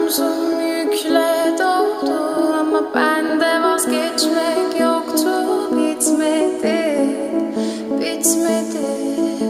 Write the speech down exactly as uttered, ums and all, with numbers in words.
omzum yükle doldu ama bende vazgeçmek yoktu. Bitmedi, bitmedi.